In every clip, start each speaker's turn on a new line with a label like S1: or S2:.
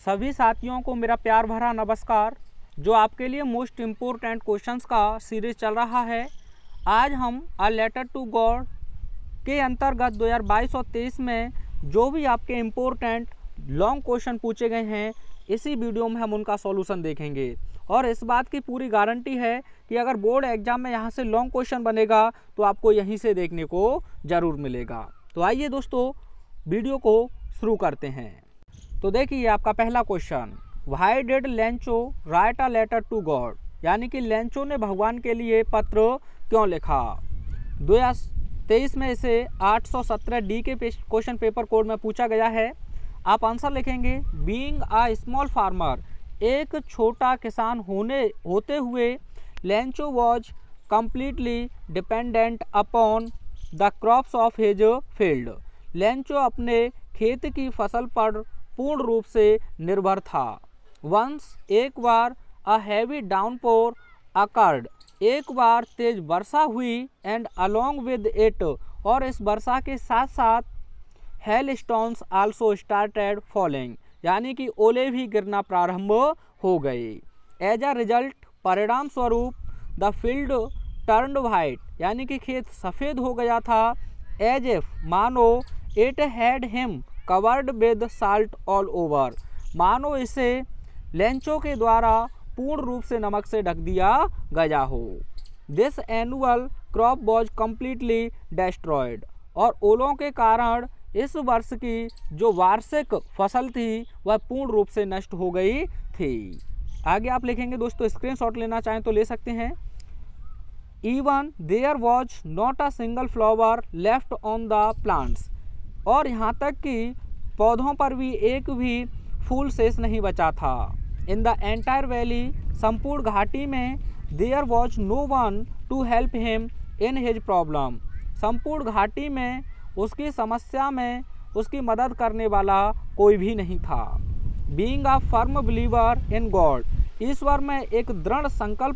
S1: सभी साथियों को मेरा प्यार भरा नमस्कार। जो आपके लिए मोस्ट इम्पोर्टेंट क्वेश्चंस का सीरीज चल रहा है, आज हम अ लेटर टू गॉड के अंतर्गत 2022 और 23 में जो भी आपके इम्पोर्टेंट लॉन्ग क्वेश्चन पूछे गए हैं, इसी वीडियो में हम उनका सॉल्यूशन देखेंगे। और इस बात की पूरी गारंटी है कि अगर बोर्ड एग्जाम में यहाँ से लॉन्ग क्वेश्चन बनेगा तो आपको यहीं से देखने को ज़रूर मिलेगा। तो आइए दोस्तों, वीडियो को शुरू करते हैं। तो देखिए आपका पहला question, why did Lencho write a letter to God, यानी कि लेंचो ने भगवान के लिए पत्र क्यों लिखा। 2023 में इसे 817 डी के क्वेश्चन पेपर कोड में पूछा गया है। आप आंसर लिखेंगे, बीइंग अ स्मॉल फार्मर, एक छोटा किसान होते हुए Lencho was completely dependent upon the crops of his field, Lencho अपने खेत की फसल पर पूर्ण रूप से निर्भर था। वंस, एक बार, अ हैवी डाउनपोर अकर्ड, एक बार तेज वर्षा हुई, एंड अलोंग विद इट, और इस वर्षा के साथ साथ hail stones also started falling, यानी कि ओले भी गिरना प्रारंभ हो गए। एज अ रिजल्ट, परिणाम स्वरूप, द फील्ड टर्न्ड वाइट, यानी कि खेत सफ़ेद हो गया था। एज इफ, मानो, it had him covered with salt all over, मानो इसे लेंचो के द्वारा पूर्ण रूप से नमक से ढक दिया गया हो। This annual crop was completely destroyed, और ओलों के कारण इस वर्ष की जो वार्षिक फसल थी वह पूर्ण रूप से नष्ट हो गई थी। आगे आप लिखेंगे दोस्तों, स्क्रीनशॉट लेना चाहें तो ले सकते हैं। Even there was not a single flower left on the plants, और यहाँ तक कि पौधों पर भी एक भी फूल शेष नहीं बचा था। इन द एंटायर वैली, संपूर्ण घाटी में, there was no one to help him in his problem, संपूर्ण घाटी में उसकी समस्या में उसकी मदद करने वाला कोई भी नहीं था। Being a firm believer in God, ईश्वर में एक दृढ़ संकल्प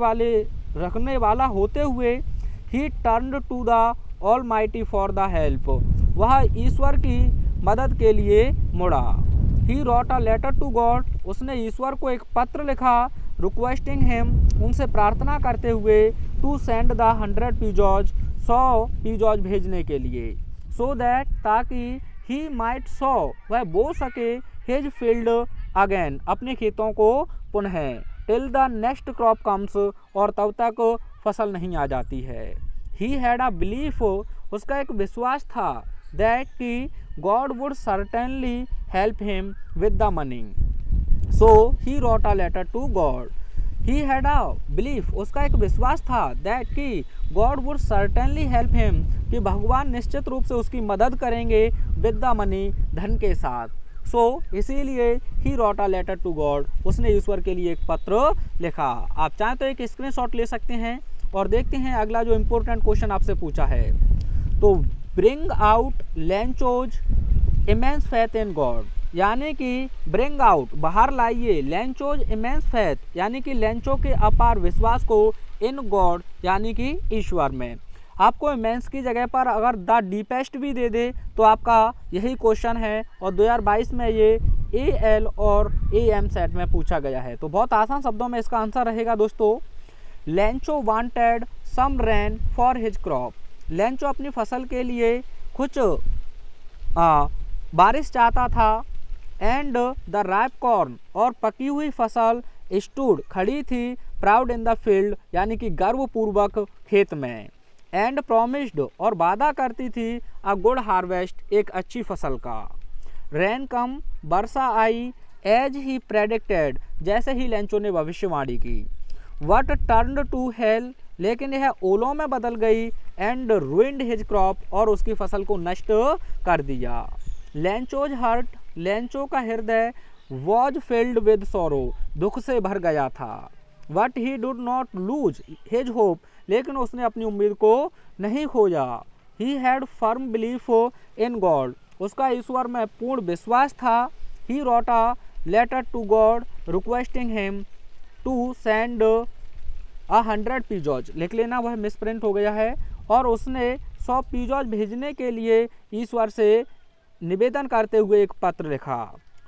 S1: रखने वाला होते हुए, he turned to the almighty for the help, वह ईश्वर की मदद के लिए मुड़ा। He wrote a letter to God, उसने ईश्वर को एक पत्र लिखा, रिक्वेस्टिंग हिम, उनसे प्रार्थना करते हुए, to send the 100 pesos, 100 pesos भेजने के लिए। सो दैट, ताकि, ही माइट सो, वह बो सके, हिज फील्ड अगेन, अपने खेतों को पुनः, till the next crop comes, और तब तक फसल नहीं आ जाती है। ही हैड अ बिलीफ, उसका एक विश्वास था, दैट कि God would certainly help him with the money, so he wrote a letter to God. He had a belief, उसका एक विश्वास था, दैट कि God would certainly help him, कि भगवान निश्चित रूप से उसकी मदद करेंगे, विद द मनी, धन के साथ। सो इसीलिए he wrote a letter to God, उसने ईश्वर के लिए एक पत्र लिखा। आप चाहें तो एक स्क्रीनशॉट ले सकते हैं और देखते हैं अगला जो इम्पोर्टेंट क्वेश्चन आपसे पूछा है। तो bring out Lencho's immense faith in God, यानी कि ब्रिंग आउट, बाहर लाइए, लेंचोज इमेंस फेथ, यानी कि लेंचो के अपार विश्वास को, इन गॉड, यानी कि ईश्वर में। आपको इमेंस की जगह पर अगर द डीपेस्ट भी दे दे तो आपका यही क्वेश्चन है, और 2022 में ये AL और AM सेट में पूछा गया है। तो बहुत आसान शब्दों में इसका आंसर रहेगा दोस्तों, Lencho wanted some rain for his crop, Lencho अपनी फसल के लिए कुछ बारिश चाहता था। एंड द राइप कॉर्न, और पकी हुई फसल, स्टूड, खड़ी थी, प्राउड इन द फील्ड, यानी कि गर्वपूर्वक खेत में। एंड प्रोमिस्ड, और वादा करती थी, अ गुड हार्वेस्ट, एक अच्छी फसल का। रेन कम, वर्षा आई, एज ही प्रेडिक्टेड, जैसे ही लेंचो ने भविष्यवाणी की। वट टर्न्ड टू हेल, लेकिन यह ओलों में बदल गई। एंड रुइंड हिज क्रॉप, और उसकी फसल को नष्ट कर दिया। लेंचोज हर्ट, लेंचो का हृदय, वॉज फिल्ड विद सोरो, दुख से भर गया था। But he did not lose his hope, लेकिन उसने अपनी उम्मीद को नहीं खोजा। He had firm belief in God, उसका ईश्वर में पूर्ण विश्वास था। He wrote a letter to God requesting him to send 100 pesos, लिख लेना, वह मिसप्रिंट हो गया है। और उसने 100 पीजॉज भेजने के लिए ईश्वर से निवेदन करते हुए एक पत्र लिखा।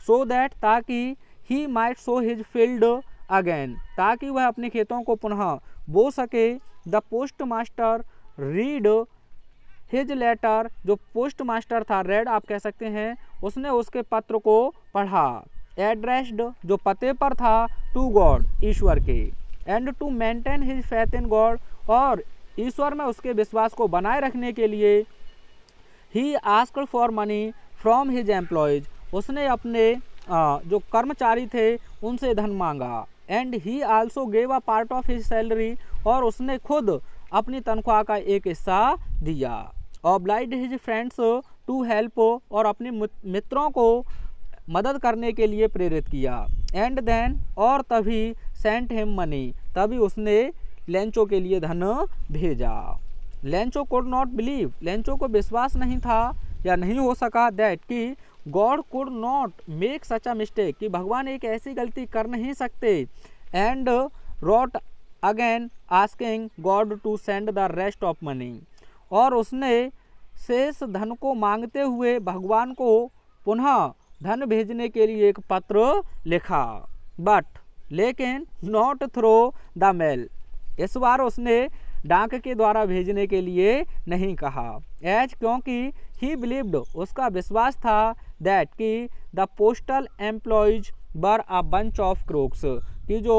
S1: सो दैट ताकि he might sow his field again, ताकि वह अपने खेतों को पुनः बो सके। The post master read his letter, जो पोस्ट मास्टर था, रेड आप कह सकते हैं, उसने उसके पत्र को पढ़ा। एड्रेस्ड, जो पते पर था, टू गॉड, ईश्वर के। And to maintain his faith in God, और ईश्वर में उसके विश्वास को बनाए रखने के लिए he asked for money from his employees, उसने अपने जो कर्मचारी थे उनसे धन मांगा। And he also gave a part of his salary, और उसने खुद अपनी तनख्वाह का एक हिस्सा दिया। Obliged his friends to help, और अपने मित्रों को मदद करने के लिए प्रेरित किया। एंड देन, और तभी सेंट हिम मनी, तभी उसने लेंचो के लिए धन भेजा। Lencho could not believe, Lencho को विश्वास नहीं था या नहीं हो सका दैट कि God could not make such a mistake, कि भगवान एक ऐसी गलती कर नहीं सकते। And wrote again asking God to send the rest of money, और उसने शेष धन को मांगते हुए भगवान को पुनः धन भेजने के लिए एक पत्र लिखा। बट, लेकिन नॉट थ्रो द मेल, इस बार उसने डाक के द्वारा भेजने के लिए नहीं कहा। एज, क्योंकि ही बिलीव्ड, उसका विश्वास था, दैट कि the postal employees were a bunch of crooks, कि जो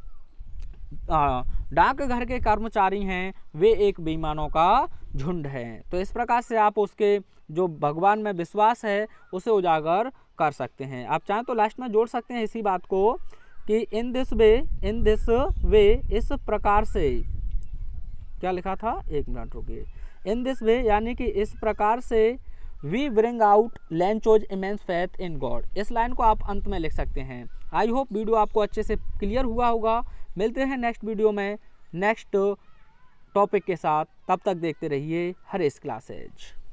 S1: डाकघर के कर्मचारी हैं वे एक बेईमानों का झुंड है। तो इस प्रकार से आप उसके जो भगवान में विश्वास है उसे उजागर कर सकते हैं। आप चाहें तो लास्ट में जोड़ सकते हैं इसी बात को कि इन दिस वे, इस प्रकार से, क्या लिखा था, एक मिनट रुकिए, इन दिस वे यानी कि इस प्रकार से, we bring out Lencho's immense faith in God, इस लाइन को आप अंत में लिख सकते हैं। आई होप वीडियो आपको अच्छे से क्लियर हुआ होगा। मिलते हैं नेक्स्ट वीडियो में नेक्स्ट टॉपिक के साथ, तब तक देखते रहिए हरेश क्लासेज।